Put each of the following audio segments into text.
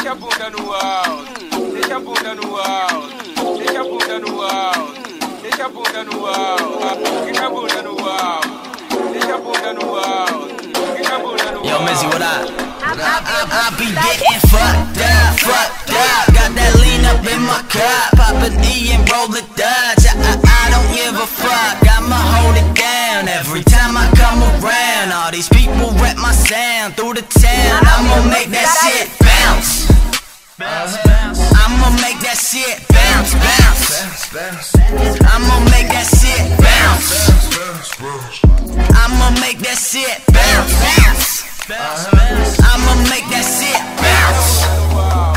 deixa a bunda no alto, deixa a bunda no alto, deixa a bunda no alto, deixa a bunda no alto, fica a bunda no alto, deixa a bunda no alto, fica a bunda no alto. Yo, Mizzy, what up? I be getting fucked up. Got that lean up in my cup, pop an E and roll the Dutch. I don't give a fuck, I'ma hold it down every time I come around. All these people rep my sound through the town. I'ma make that shit bounce. I'ma make that shit bounce, bounce. I'ma make that shit bounce. I'ma make that shit bounce, bounce. I'ma make that shit bounce.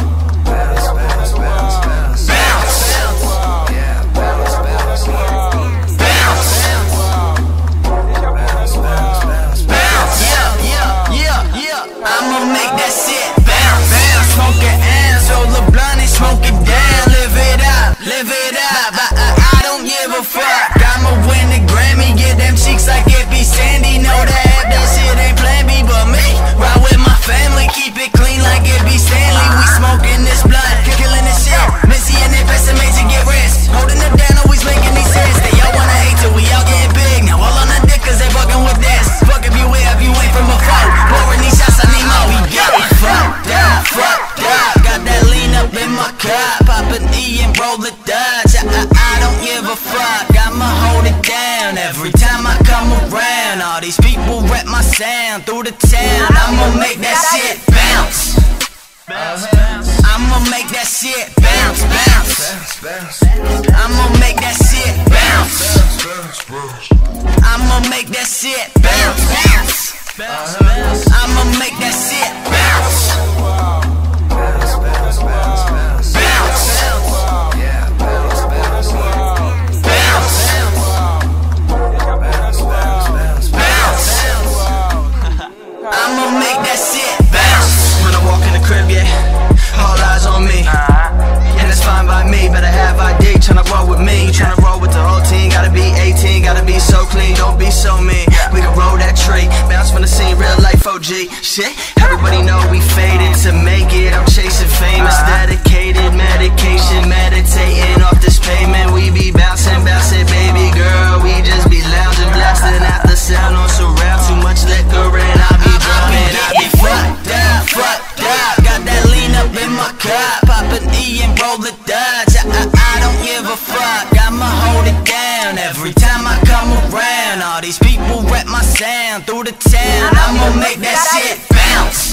I'ma make that shit bounce. Smoking ass, roll the blunt and smoke it down. Live it up, live it up. I don't give a fuck. I'ma win the Grammy, get them cheeks like it be Sandy. Know that shit ain't plan B, but me ride with my family, keep it clean like it be Stanley. We smoking this blunt, killing this shit. Missy and they best made to get rich. Holding it down, always making these hits. They all wanna hate till we all getting big. Now all on the dick cause they fucking with this. Fuck if you ain't from a foe. Pouring these shots, I need more. We getting fucked up. Got that lean up in my cup, pop an E and roll the Dutch. I don't give a fuck, I'ma hold it down every time I come around. All these people rep my sound through the town. I'ma make that shit bounce. I'ma make that shit bounce, bounce. I'ma make that shit bounce. I'ma make that shit bounce, bounce. I'ma make that shit bounce. I'ma make that shit bounce. When I walk in the crib, yeah, all eyes on me. And it's fine by me, better have ID. Tryna roll with me, tryna roll with the whole team. Gotta be 18, gotta be so clean, don't be so mean. We can roll that tree, bounce from the scene, real life OG. Shit, everybody know we faded to make it. I'm chasing famous, dedicated medication, meditating off this pavement. We be bouncing, baby girl. We just be lounging, blasting out the sound on surround. Too much liquor and I be drumming. I be fucked up. Got that lean up in my cup, pop an E and roll the Dutch. I don't give a fuck, I'ma hold it down every time I come around. All these people rep my sound through the town. I'ma make that shit bounce.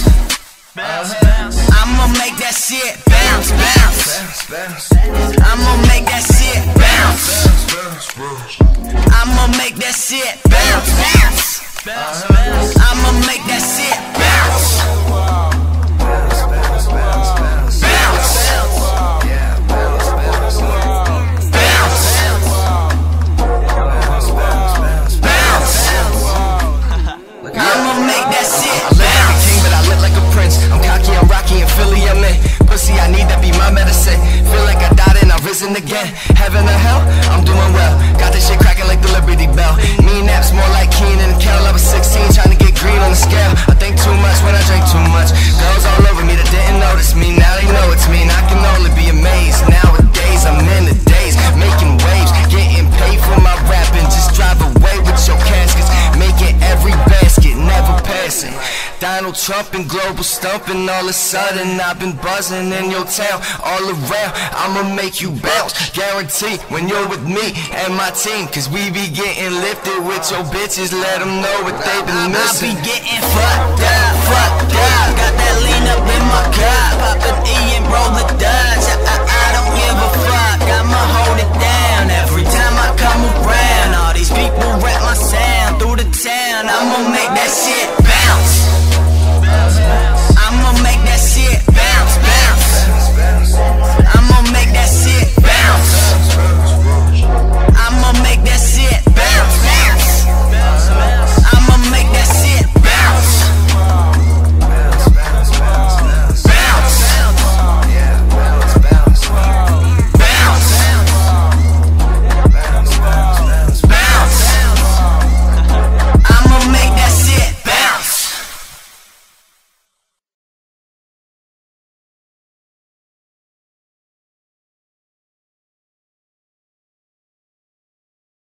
I'ma make that shit bounce, bounce. I'ma make that shit bounce. I'ma make that shit bounce, bounce. I'ma make that shit bounce. I'ma make that shit bounce. I live like a king, but I live like a prince. I'm cocky, I'm rocky, and Philly, I'm in. Pussy, I need that be my medicine. Feel like I died and I've risen again. Heaven or hell, I'm doing well. Got this shit cracking like the Liberty Bell. Me naps more like Keenan and Kel. I was 16, trying to get green on the scale. I think too much when I drink too much. Girls all over me that didn't notice me. Now they know it's me, and I can only be amazed. Nowadays, I'm in the days, making waves, getting paid for my rapping. Just drive away with your caskets, making every basket, never passing. Donald Trump and global stumping. All of a sudden I've been buzzing in your town, all around. I'ma make you bounce, guarantee when you're with me and my team. Cause we be getting lifted with your bitches, let them know what they been missing. I be getting fucked up. Got